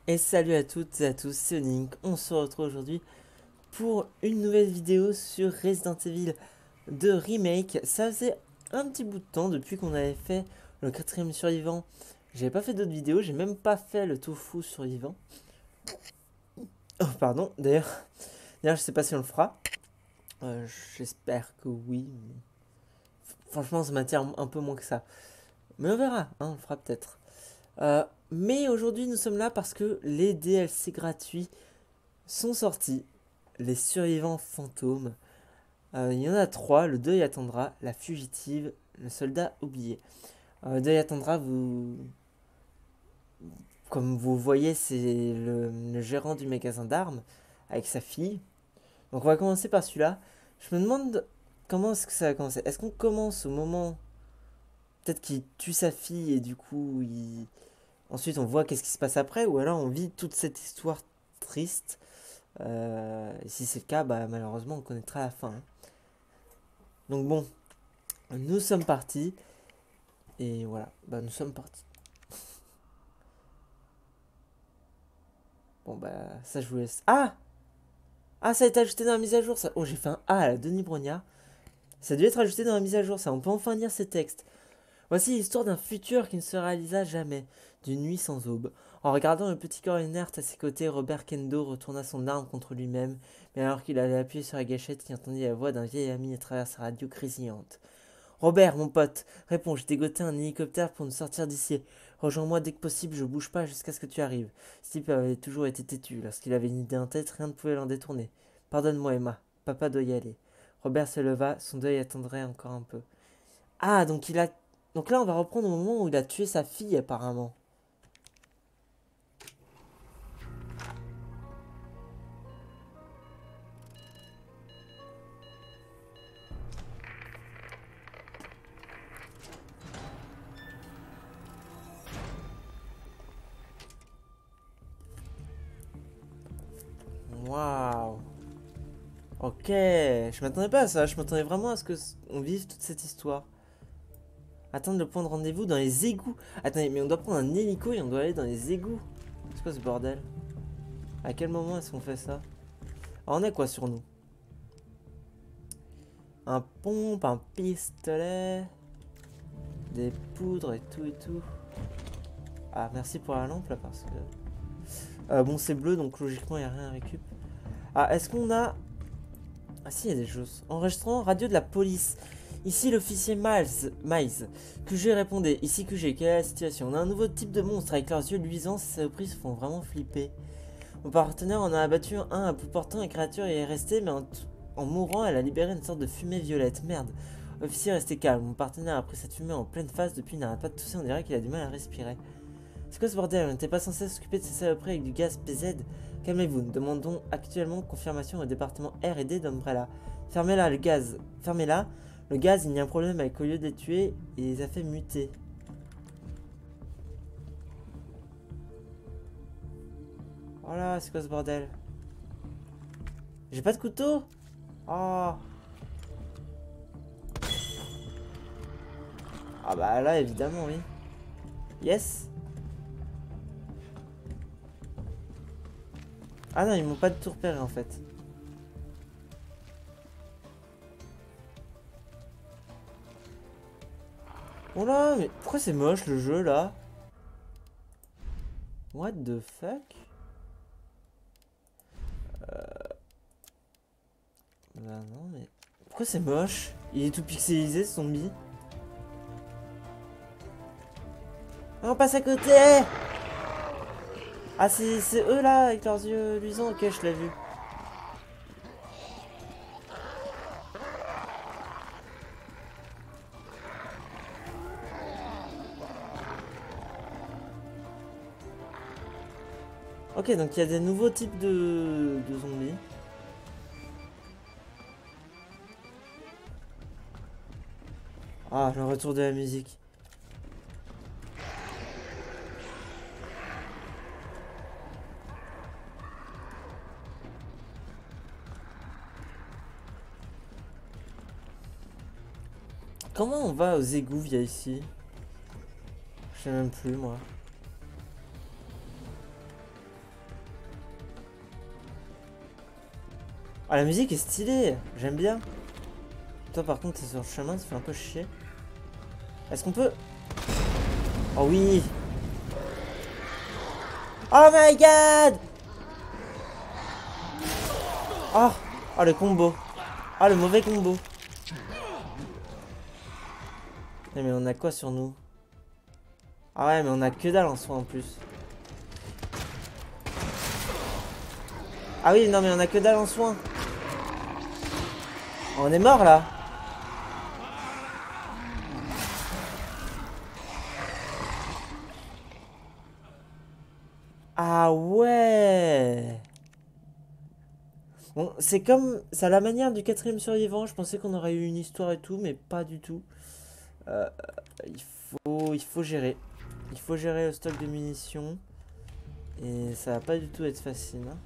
Et salut à toutes et à tous, c'est Onink. On se retrouve aujourd'hui pour une nouvelle vidéo sur Resident Evil 2 Remake. Ça faisait un petit bout de temps depuis qu'on avait fait le quatrième survivant. J'avais pas fait d'autres vidéos, j'ai même pas fait le tofu survivant. Oh pardon, d'ailleurs je sais pas si on le fera. J'espère que oui. Franchement ça m'attire un peu moins que ça. Mais on verra, hein, on le fera peut-être. Mais aujourd'hui nous sommes là parce que les DLC gratuits sont sortis. Les survivants fantômes. Il y en a trois. Le deuil attendra, la fugitive, le soldat oublié. Le deuil attendra, comme vous voyez, c'est le gérant du magasin d'armes avec sa fille. Donc on va commencer par celui-là. Je me demande comment est-ce que ça va commencer. Est-ce qu'on commence au moment peut-être qu'il tue sa fille et du coup ensuite on voit qu'est-ce qui se passe après, ou alors on vit toute cette histoire triste. Et si c'est le cas, bah, malheureusement on connaîtra la fin, hein. Donc bon, nous sommes partis. Et voilà, bah nous sommes partis. Bon bah ça je vous laisse. Ah, ça a été ajouté dans la mise à jour ça. Oh, j'ai fait un A à la Denis Brognard. Ça a dû être ajouté dans la mise à jour ça. On peut enfin lire ces textes. Voici l'histoire d'un futur qui ne se réalisa jamais. D'une nuit sans aube. En regardant le petit corps inerte à ses côtés, Robert Kendo retourna son arme contre lui-même. Mais alors qu'il allait appuyer sur la gâchette, il entendit la voix d'un vieil ami à travers sa radio grésillante. Robert, mon pote, réponds, j'ai dégoté un hélicoptère pour nous sortir d'ici. Rejoins-moi dès que possible, je bouge pas jusqu'à ce que tu arrives. Steve avait toujours été têtu. Lorsqu'il avait une idée en tête, rien ne pouvait l'en détourner. Pardonne-moi, Emma. Papa doit y aller. Robert se leva, son deuil attendrait encore un peu. Ah, donc il a. Donc là, on va reprendre au moment où il a tué sa fille, apparemment. Waouh. Ok, je m'attendais pas à ça. Je m'attendais vraiment à ce que on vive toute cette histoire. Attendre le point de rendez-vous dans les égouts. Attendez, mais on doit prendre un hélico et on doit aller dans les égouts. C'est quoi ce bordel? À quel moment est-ce qu'on fait ça? Ah, on a quoi sur nous? Un pompe, un pistolet, des poudres et tout et tout. Ah, merci pour la lampe là parce que... bon, c'est bleu donc logiquement il n'y a rien à récup. Ah, est-ce qu'on a... Ah si, il y a des choses. Enregistrement radio de la police. Ici l'officier Miles. QG répondait. Ici QG, quelle est la situation? On a un nouveau type de monstre avec leurs yeux luisants, ces saloperies se font vraiment flipper. Mon partenaire en a abattu un à bout portant, la créature y est restée, mais en mourant, elle a libéré une sorte de fumée violette. Merde. Officier, restez calme. Mon partenaire a pris cette fumée en pleine face, depuis il n'arrête pas de tousser, on dirait qu'il a du mal à respirer. C'est quoi ce bordel? On n'était pas censé s'occuper de ces saloperies avec du gaz PZ? Calmez-vous, nous demandons actuellement confirmation au département R et D d'Umbrella. Fermez-la, le gaz. Fermez-la. Le gaz, il y a un problème avec au lieu de les tuer, il les a fait muter. Voilà, c'est quoi ce bordel? J'ai pas de couteau? Oh. Ah bah là, évidemment, oui. Yes. Ah non, ils m'ont pas de tout repéré en fait. Oh là, mais pourquoi c'est moche le jeu là? What the fuck? Bah non, mais... Pourquoi c'est moche? Il est tout pixelisé ce zombie. Ah, on passe à côté! Ah, c'est eux là, avec leurs yeux luisants. Ok, je l'ai vu. Ok, donc il y a des nouveaux types de zombies. Ah, le retour de la musique. Comment on va aux égouts via ici? Je sais même plus moi. Ah, la musique est stylée, j'aime bien. Toi par contre t'es sur le chemin, ça fait un peu chier. Est-ce qu'on peut... Oh oui. Oh my god. Oh, oh le combo. Ah le mauvais combo. Mais on a quoi sur nous? Ah ouais mais on a que dalle en soi en plus. Ah oui non mais on a que dalle en soin. On est mort là. Ah ouais. Bon, c'est comme... C'est à la manière du 4ème survivant. Je pensais qu'on aurait eu une histoire et tout, mais pas du tout. Euh, il faut gérer. Il faut gérer le stock de munitions. Et ça va pas du tout être facile. Hein.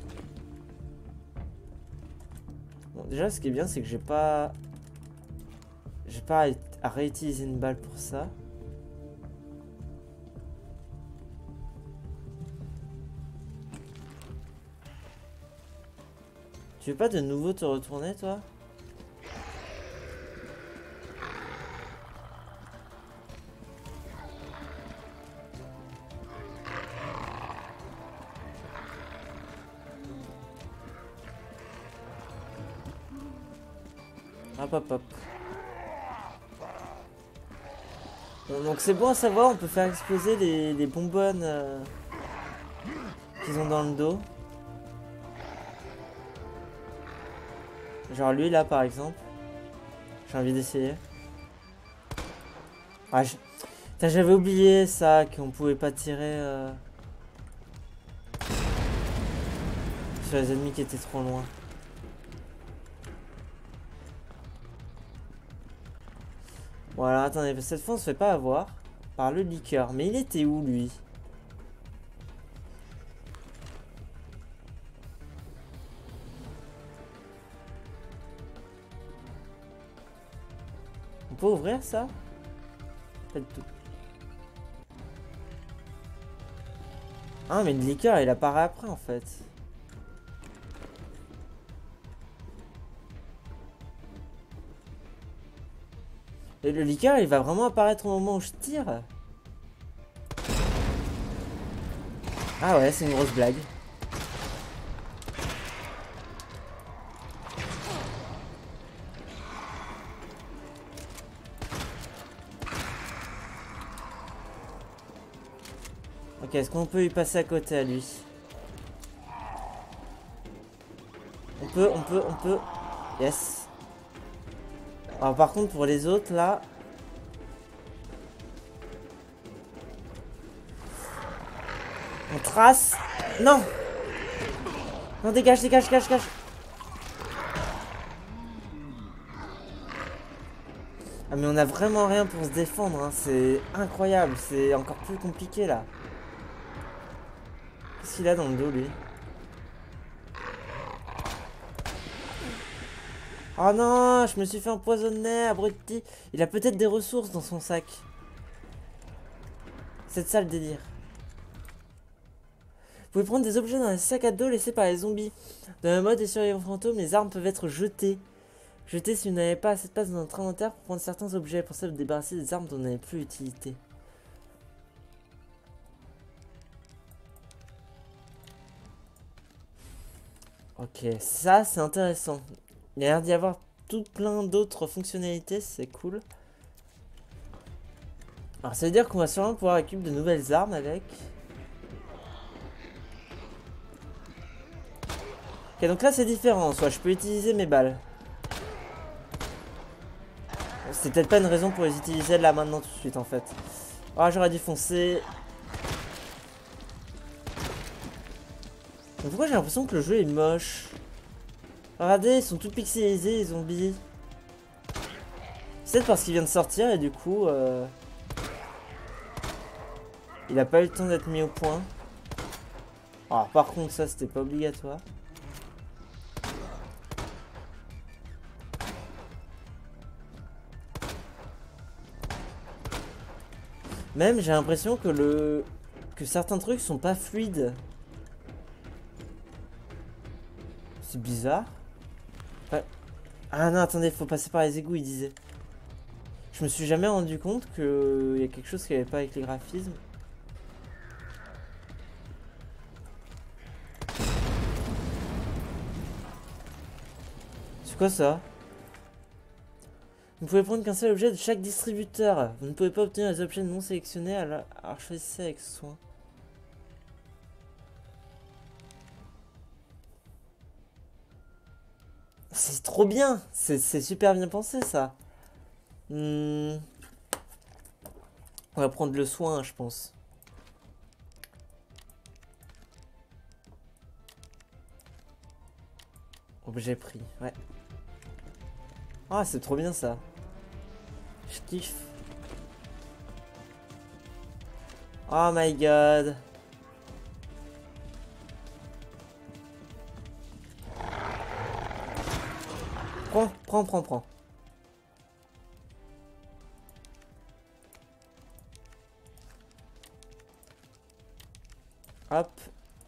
Bon, déjà, ce qui est bien, c'est que j'ai pas... J'ai pas à réutiliser une balle pour ça. Tu veux pas de nouveau te retourner, toi? Hop, hop, hop. Bon, donc c'est bon à savoir, on peut faire exploser les bonbonnes qu'ils ont dans le dos. Genre lui là par exemple. J'ai envie d'essayer. Ah, j'avais oublié ça, qu'on pouvait pas tirer sur les ennemis qui étaient trop loin. Voilà, attendez, cette fois on se fait pas avoir par le liqueur. Mais il était où lui? On peut ouvrir ça? Pas du tout. Ah mais le liqueur il apparaît après en fait. Et le liqueur il va vraiment apparaître au moment où je tire? Ah ouais c'est une grosse blague. Ok, est-ce qu'on peut y passer à côté à lui? On peut. Yes. Alors par contre pour les autres là... On trace. Non. Non, dégage, dégage, dégage, dégage. Ah mais on a vraiment rien pour se défendre, hein. C'est incroyable, c'est encore plus compliqué là. Qu'est-ce qu'il a dans le dos lui? Oh non, je me suis fait empoisonner, abruti. Il a peut-être des ressources dans son sac. C'est ça le délire. Vous pouvez prendre des objets dans un sac à dos laissés par les zombies. Dans le mode des survivants fantômes, les armes peuvent être jetées. Jetées si vous n'avez pas assez de place dans votre inventaire pour prendre certains objets. Pensez à vous débarrasser des armes dont vous n'avez plus utilité. Ok, ça c'est intéressant. Il y a l'air d'y avoir tout plein d'autres fonctionnalités, c'est cool. Alors ça veut dire qu'on va sûrement pouvoir récupérer de nouvelles armes avec. Ok, donc là c'est différent, soit je peux utiliser mes balles. C'est peut-être pas une raison pour les utiliser là maintenant tout de suite en fait. Ah, j'aurais dû foncer. Mais pourquoi j'ai l'impression que le jeu est moche? Regardez, ils sont tous pixelisés les zombies. C'est peut-être parce qu'il vient de sortir et du coup il a pas eu le temps d'être mis au point. Alors par contre ça c'était pas obligatoire. Même j'ai l'impression que certains trucs sont pas fluides. C'est bizarre. Ouais. Ah non, attendez, faut passer par les égouts, il disait. Je me suis jamais rendu compte qu'il y a quelque chose qui avait pas avec les graphismes. C'est quoi ça? Vous ne pouvez prendre qu'un seul objet de chaque distributeur. Vous ne pouvez pas obtenir les objets non sélectionnés, alors choisissez avec soin. C'est trop bien. C'est super bien pensé ça. On va prendre le soin, je pense. Objet pris, ouais. Ah, c'est trop bien ça. Je kiffe. Oh my god. Prends. Hop.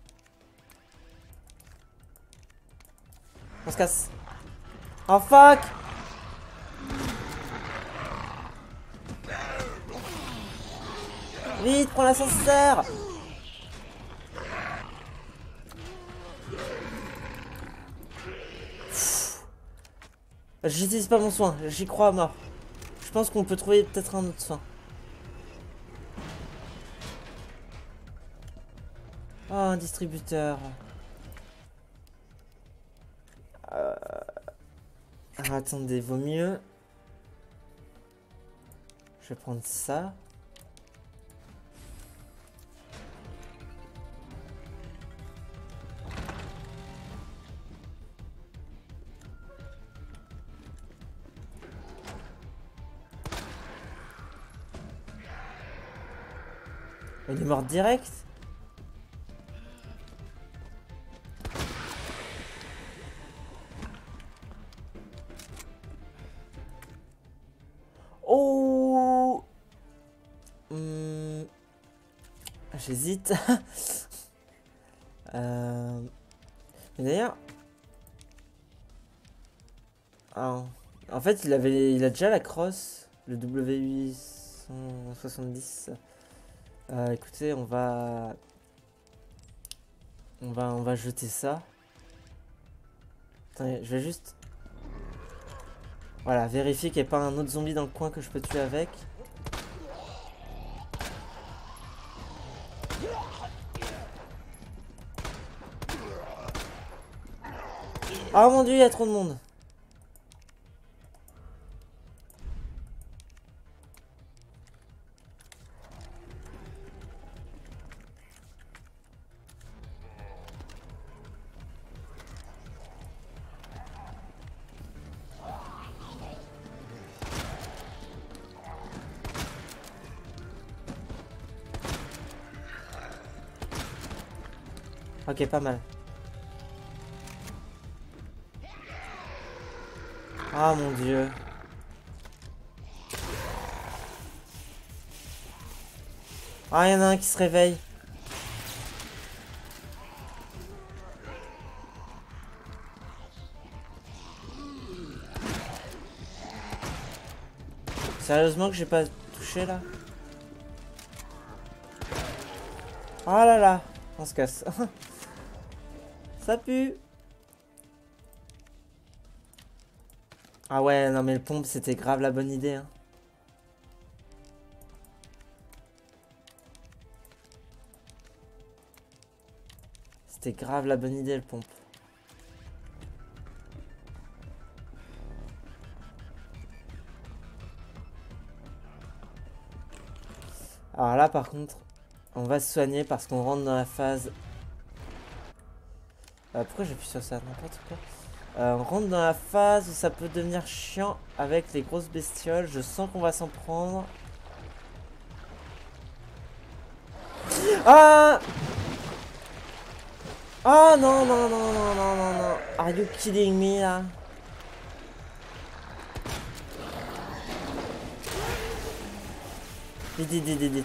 On se casse. Oh fuck. Vite, prends l'ascenseur. J'utilise pas mon soin, j'y crois à mort. Je pense qu'on peut trouver peut-être un autre soin. Oh, un distributeur. Ah, attendez, vaut mieux. Je vais prendre ça. Il est mort direct. Oh. J'hésite. Mais d'ailleurs... Ah, en fait, il a déjà la crosse, le W870. Écoutez, on va jeter ça. Attendez, je vais juste... Voilà, vérifier qu'il n'y a pas un autre zombie dans le coin que je peux tuer avec. Oh mon dieu, il y a trop de monde. Ok, pas mal. Ah mon dieu. Ah, il y en a un qui se réveille. Sérieusement que j'ai pas touché là? Oh là là, on se casse. Ça pue. Ah ouais, non mais le pompe c'était grave la bonne idée. Hein. C'était grave la bonne idée le pompe. Alors là par contre, on va se soigner parce qu'on rentre dans la phase... pourquoi j'appuie sur ça? N'importe quoi. On rentre dans la phase où ça peut devenir chiant avec les grosses bestioles. Je sens qu'on va s'en prendre. Ah! Ah non, non, non, non, non, non, non. Are you kidding me là? Vite.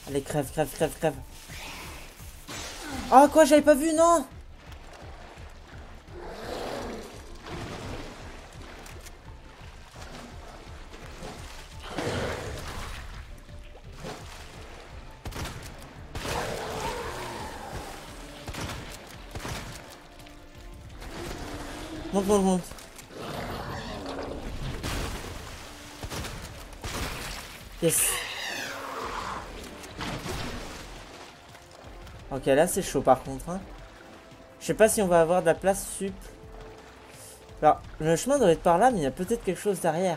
Allez, crève, crève, crève, crève. Oh, quoi, j'avais pas vu, non. Monte, monte, monte. Yes. Ok, là c'est chaud par contre. Hein. Je sais pas si on va avoir de la place sup. Alors, le chemin doit être par là, mais il y a peut-être quelque chose derrière.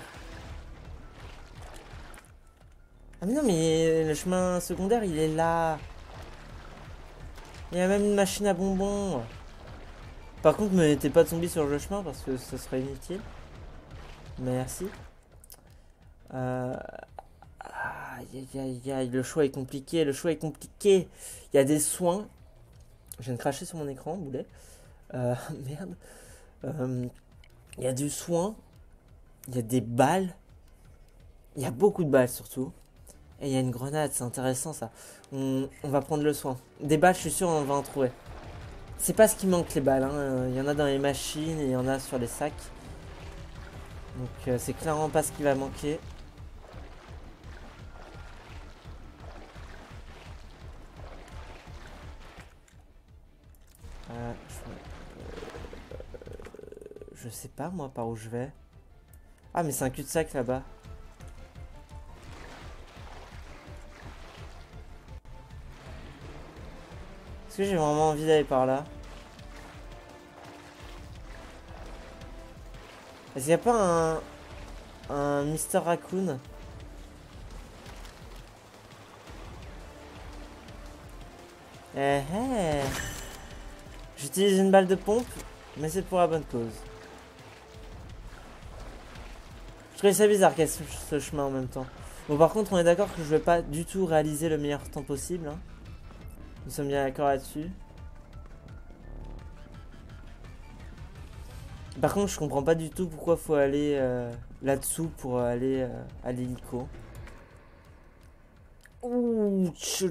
Ah mais non, mais le chemin secondaire, il est là. Il y a même une machine à bonbons. Par contre, ne mettez pas de zombies sur le chemin parce que ce serait inutile. Merci. Aïe, aïe, aïe, aïe, le choix est compliqué, le choix est compliqué. Il y a des soins. Je viens de cracher sur mon écran, boulet. Merde. Il y a du soin. Il y a des balles. Il y a beaucoup de balles surtout. Et il y a une grenade, c'est intéressant ça. On va prendre le soin. Des balles, je suis sûr, on va en trouver. C'est pas ce qui manque les balles. Hein. Il y en a dans les machines et il y en a sur les sacs. Donc c'est clairement pas ce qui va manquer. Je sais pas moi par où je vais. Ah mais c'est un cul-de-sac là-bas. Est-ce que j'ai vraiment envie d'aller par là? Est-ce qu'il n'y a pas un Mr. Raccoon? Eh eh. J'utilise une balle de pompe, mais c'est pour la bonne cause. Je trouvais ça bizarre qu'il y ait ce chemin en même temps. Bon par contre on est d'accord que je vais pas du tout réaliser le meilleur temps possible. Hein. Nous sommes bien d'accord là-dessus. Par contre je comprends pas du tout pourquoi faut aller là-dessous pour aller à l'hélico. Ouh,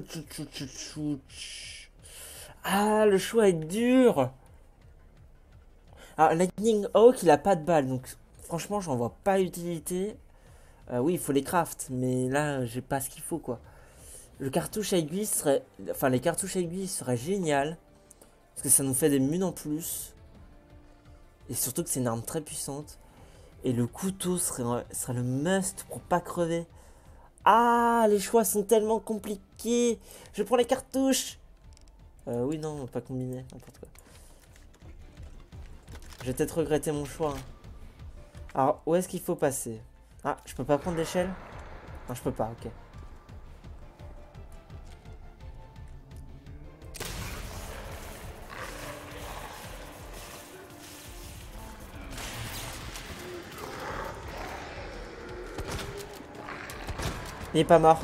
ah, le choix est dur. Alors, Lightning Hawk, il a pas de balles, donc franchement, j'en vois pas l'utilité. Oui, il faut les craft, mais là, j'ai pas ce qu'il faut, quoi. Le cartouche à aiguille serait... Enfin, les cartouches à aiguille seraient géniales. Parce que ça nous fait des munes en plus. Et surtout que c'est une arme très puissante. Et le couteau serait le must pour pas crever. Ah, les choix sont tellement compliqués. Je prends les cartouches. Oui, non, pas combiné, n'importe quoi. J'ai peut-être regretté mon choix. Hein. Alors, où est-ce qu'il faut passer? Ah, je peux pas prendre d'échelle? Non, je peux pas, ok. Il est pas mort.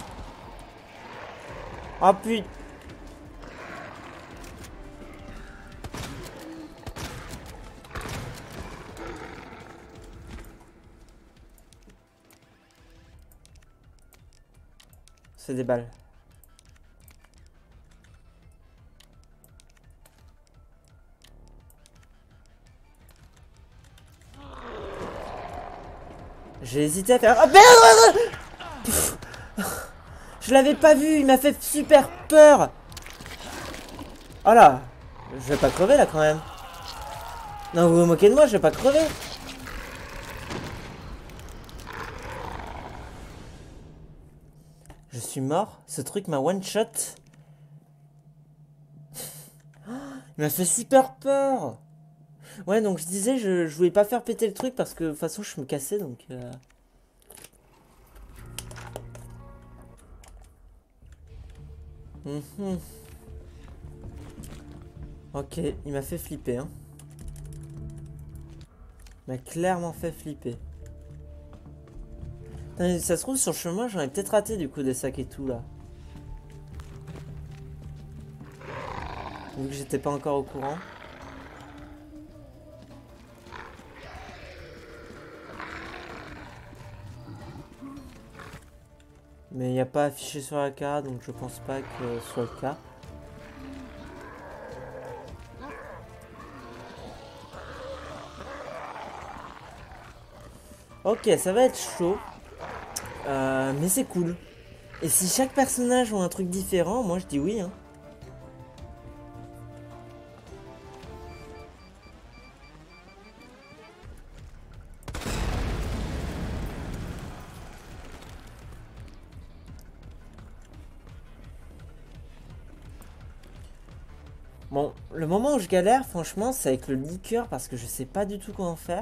Oh putain. C'est des balles. J'ai hésité à faire... Oh merde. Je l'avais pas vu, il m'a fait super peur. Oh là. Je vais pas crever là quand même. Non, vous vous moquez de moi, je vais pas crever. Je suis mort. Ce truc m'a one shot. Il m'a fait super peur. Ouais, donc je disais, je voulais pas faire péter le truc parce que de toute façon je me cassais donc... Ok, il m'a fait flipper. Hein. Il m'a clairement fait flipper. Ça se trouve sur le chemin, j'en ai peut-être raté du coup des sacs et tout là. Vu que j'étais pas encore au courant. Mais il n'y a pas affiché sur la carte, donc je pense pas que ce soit le cas. Ok, ça va être chaud. Mais c'est cool. Et si chaque personnage a un truc différent, moi je dis oui. Hein. Bon, le moment où je galère, franchement, c'est avec le liqueur parce que je sais pas du tout comment faire.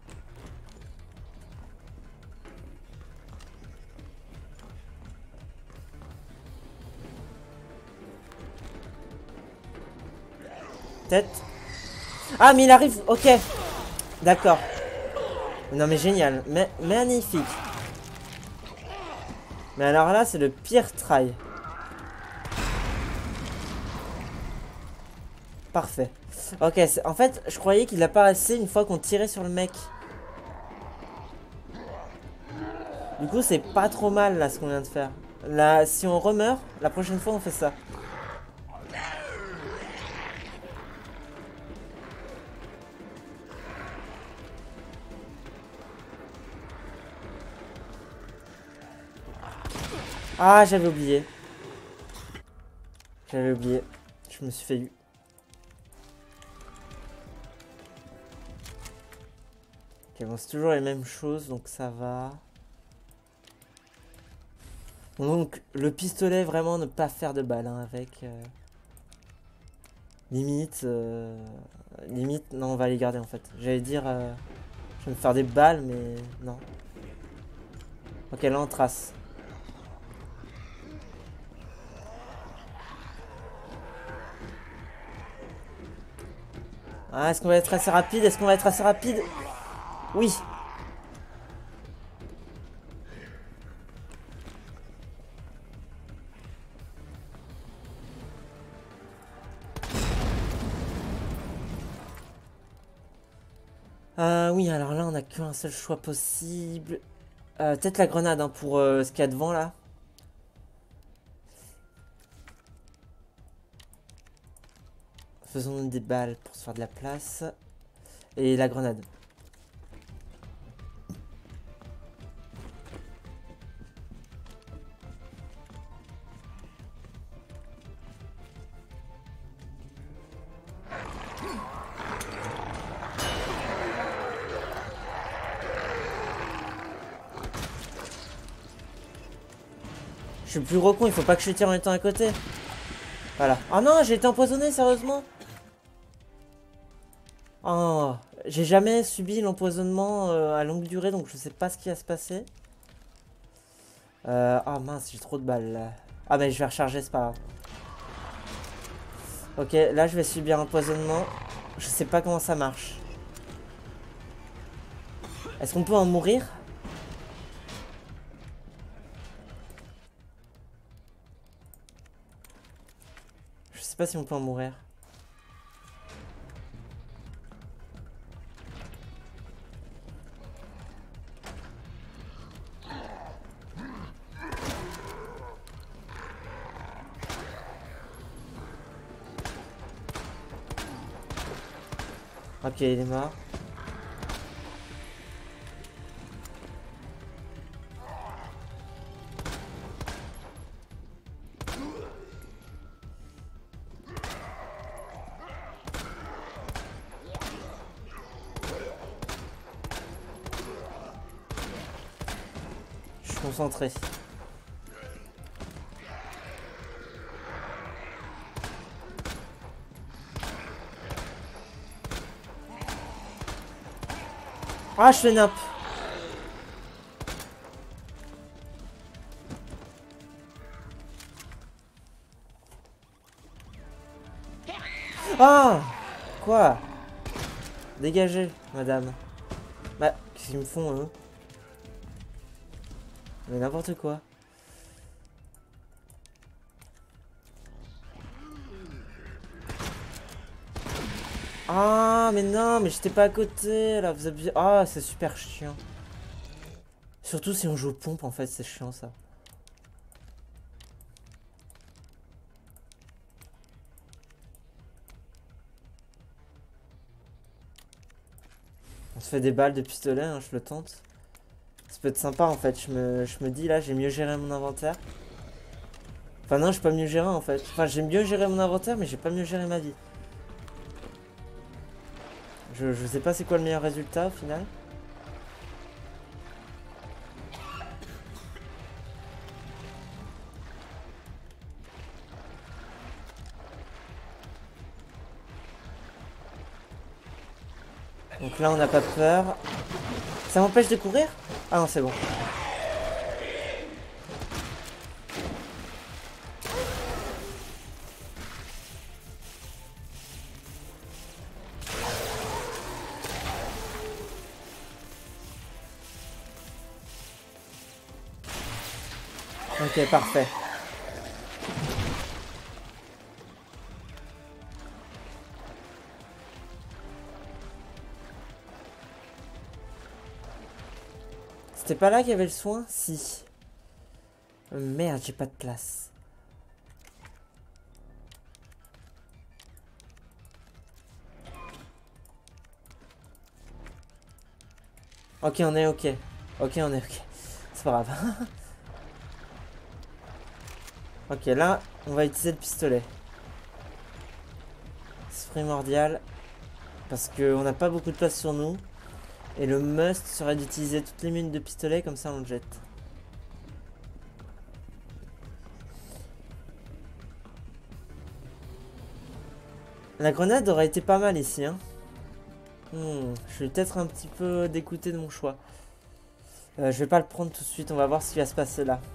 Peut-être. Ah, mais il arrive. Ok. D'accord. Non, mais génial. Mais magnifique. Mais alors là, c'est le pire try. Parfait. Ok, en fait, je croyais qu'il apparaissait une fois qu'on tirait sur le mec. Du coup, c'est pas trop mal là ce qu'on vient de faire. Là, si on remeurt, la prochaine fois, on fait ça. Ah, j'avais oublié. J'avais oublié. Je me suis fait eu. Ok, bon, c'est toujours les mêmes choses, donc ça va. Donc, le pistolet, vraiment, ne pas faire de balles hein, avec. Limite, limite, non, on va les garder en fait. J'allais dire, je vais me faire des balles, mais non. Ok, là on trace. Ah, est-ce qu'on va être assez rapide? Est-ce qu'on va être assez rapide? Oui. Oui, alors là on a qu'un seul choix possible. Peut-être la grenade hein, pour ce qu'il y a devant là. Faisons des balles pour se faire de la place. Et la grenade. Je suis le plus gros con, il faut pas que je tire en étant à côté. Voilà. Oh non, j'ai été empoisonné, sérieusement. Oh, j'ai jamais subi l'empoisonnement à longue durée, donc je sais pas ce qui va se passer. Ah mince, j'ai trop de balles là. Ah mais je vais recharger, c'est pas grave. Ok, là je vais subir un empoisonnement. Je sais pas comment ça marche. Est-ce qu'on peut en mourir? Je sais pas si on peut en mourir. Ok, il est mort. Je suis concentré. Ah, je fais nappe. Ah! Quoi? Dégagez, madame. Bah, qu'est-ce qu'ils me font, eux? Mais n'importe quoi. Ah, mais non, mais j'étais pas à côté, là, vous abusez. Ah, c'est super chiant. Surtout si on joue aux pompes, en fait, c'est chiant, ça. On se fait des balles de pistolet, hein, je le tente. Ça peut être sympa en fait, je me dis là, j'ai mieux géré mon inventaire. Enfin non, j'ai pas mieux géré en fait. Enfin, j'ai mieux géré mon inventaire, mais j'ai pas mieux géré ma vie. Je sais pas c'est quoi le meilleur résultat au final. Donc là, on n'a pas peur. Ça m'empêche de courir? Ah non, c'est bon. Ok, parfait. C'était pas là qu'il y avait le soin? Si. Merde, j'ai pas de place. Ok, on est ok. Ok, on est ok. C'est pas grave. Ok, là, on va utiliser le pistolet. C'est primordial. Parce qu'on n'a pas beaucoup de place sur nous. Et le must serait d'utiliser toutes les mines de pistolet, comme ça on le jette. La grenade aurait été pas mal ici, hein. Je suis peut-être un petit peu dégoûté de mon choix. Je vais pas le prendre tout de suite, on va voir ce qui va se passer là.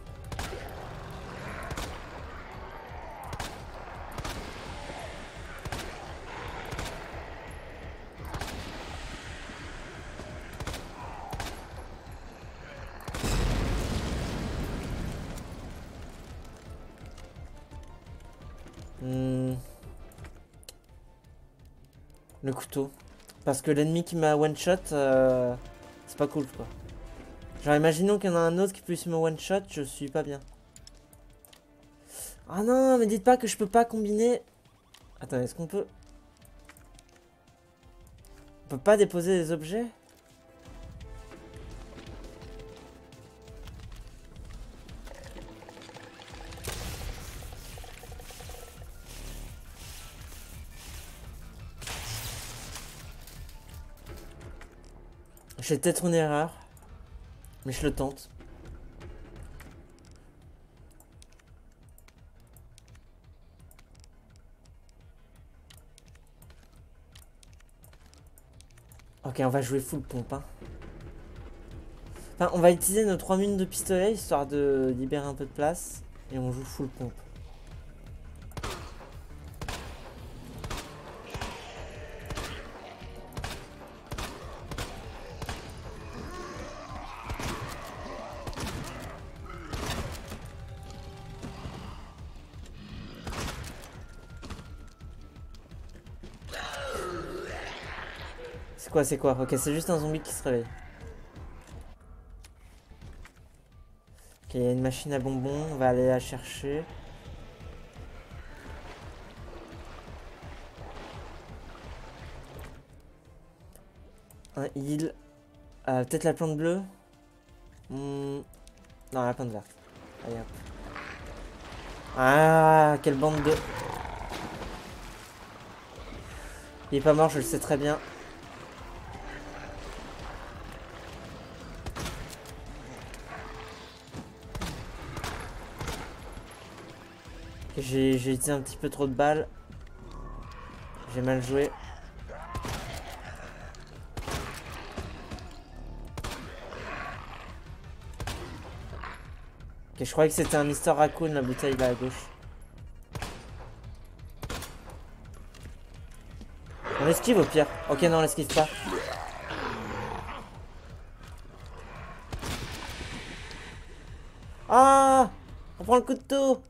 Le couteau. Parce que l'ennemi qui m'a one shot, c'est pas cool quoi. Genre imaginons qu'il y en a un autre qui puisse me one shot, je suis pas bien. Ah non, mais dites pas que je peux pas combiner. Attends, est-ce qu'on peut... On peut pas déposer des objets? J'ai peut-être une erreur. Mais je le tente. Ok, on va jouer full pompe, hein. Enfin, on va utiliser nos 3 mines de pistolet, histoire de libérer un peu de place. Et on joue full pompe. C'est quoi, c'est quoi? Ok, c'est juste un zombie qui se réveille. Ok, il y a une machine à bonbons, on va aller la chercher. Un heal. Peut-être la plante bleue. Non, la plante verte. Allez hop. Ah, quelle bande de... Il est pas mort, je le sais très bien. J'ai utilisé un petit peu trop de balles. J'ai mal joué. Ok, je croyais que c'était un Mister Raccoon, la bouteille là à gauche. On esquive au pire. Ok, non, on l'esquive pas. Ah! On prend le couteau!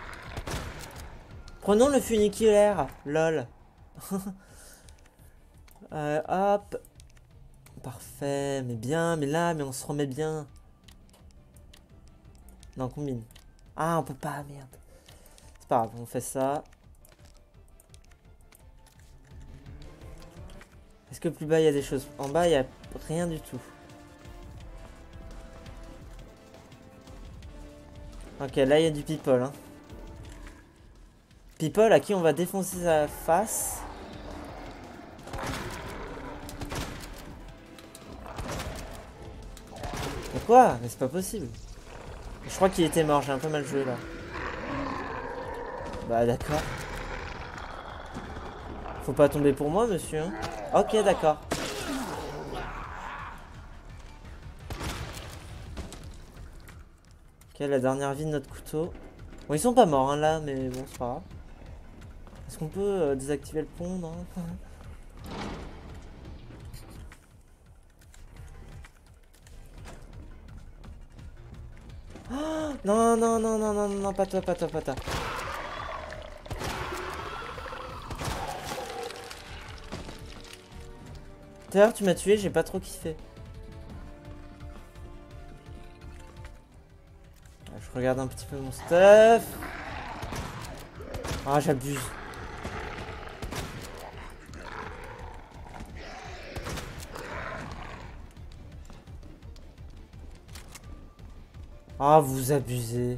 Prenons le funiculaire, lol. Hop. Parfait, mais bien, mais là, mais on se remet bien. Non, combine. Ah, on peut pas, merde. C'est pas grave, on fait ça. Est-ce que plus bas, il y a des choses? En bas, il y a rien du tout. Ok, là, il y a du people, hein. People à qui on va défoncer sa face. Mais quoi? Mais c'est pas possible. Je crois qu'il était mort, j'ai un peu mal joué là. Bah d'accord. Faut pas tomber pour moi, monsieur. Hein. Ok, d'accord. Ok, la dernière vie de notre couteau. Bon, ils sont pas morts hein, là, mais bon, c'est pas grave. Est-ce qu'on peut désactiver le pont? Non. Oh, non, non, non, non, non, non, pas toi, pas toi, pas toi. Tout à l'heure, tu m'as tué, j'ai pas trop kiffé. Je regarde un petit peu mon stuff. Ah, j'abuse. Ah, vous abusez.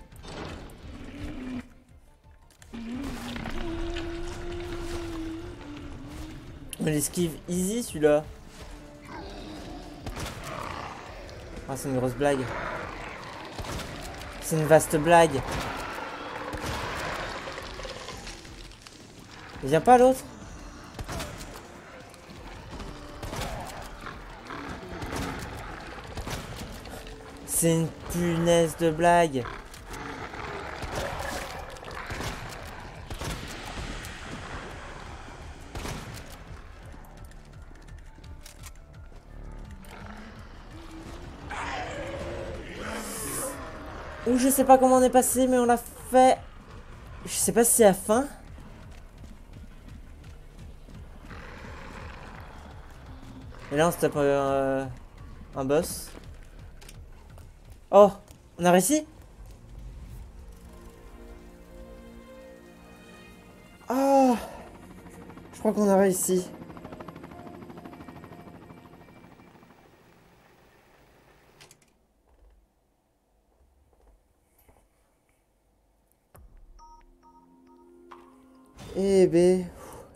Mais l'esquive easy celui-là. Ah, c'est une grosse blague. C'est une vaste blague. Il vient pas l'autre? C'est une punaise de blague. Ou je sais pas comment on est passé, mais on l'a fait. Je sais pas si c'est la fin. Et là on se tape un boss. Oh, on a réussi? Oh, je crois qu'on a réussi. Eh ben...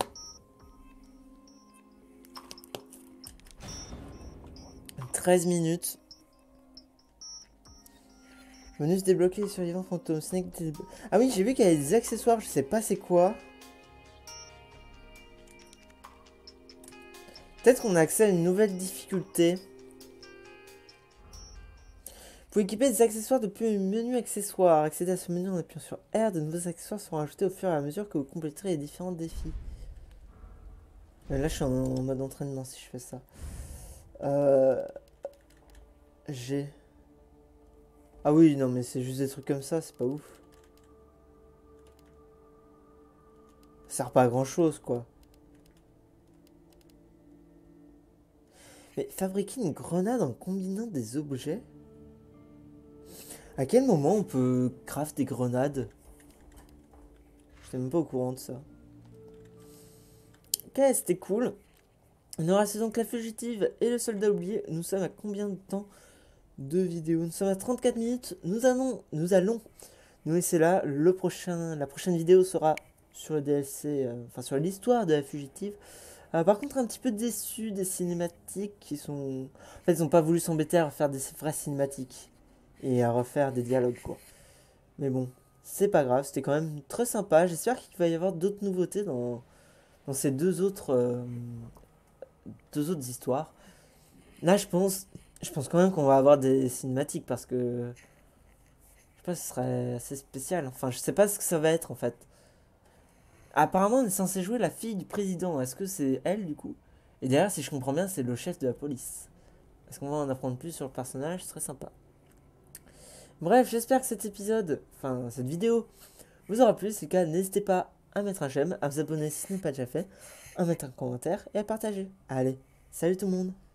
13 minutes. Bonus débloqué les survivants fantômes. Snake ah oui, j'ai vu qu'il y avait des accessoires, je sais pas c'est quoi. Peut-être qu'on a accès à une nouvelle difficulté. Vous pouvez équiper des accessoires depuis le menu accessoires. Accéder à ce menu en appuyant sur R. De nouveaux accessoires seront ajoutés au fur et à mesure que vous compléterez les différents défis. Là, je suis en mode entraînement si je fais ça. G. Ah oui, non, mais c'est juste des trucs comme ça, c'est pas ouf. Ça sert pas à grand chose, quoi. Mais fabriquer une grenade en combinant des objets? À quel moment on peut craft des grenades? Je suis même pas au courant de ça. Ok, c'était cool. Il nous reste donc la fugitive et le soldat oublié. Nous sommes à combien de temps de vidéo? Nous sommes à 34 minutes. Nous allons nous laisser là. La prochaine vidéo sera sur le DLC, enfin sur l'histoire de la fugitive. Par contre, un petit peu déçu des cinématiques qui sont... En fait, ils n'ont pas voulu s'embêter à refaire des vraies cinématiques et à refaire des dialogues, quoi. Mais bon, c'est pas grave, c'était quand même très sympa. J'espère qu'il va y avoir d'autres nouveautés dans ces deux autres histoires. Là, je pense quand même qu'on va avoir des cinématiques parce que je sais pas, ce serait assez spécial. Enfin, je sais pas ce que ça va être en fait. Apparemment, on est censé jouer la fille du président. Est-ce que c'est elle du coup? Et derrière, si je comprends bien, c'est le chef de la police. Est-ce qu'on va en apprendre plus sur le personnage? Ce serait sympa. Bref, j'espère que cet épisode, enfin cette vidéo, vous aura plu. Si c'est le cas, n'hésitez pas à mettre un j'aime, à vous abonner si ce n'est pas déjà fait, à mettre un commentaire et à partager. Allez, salut tout le monde!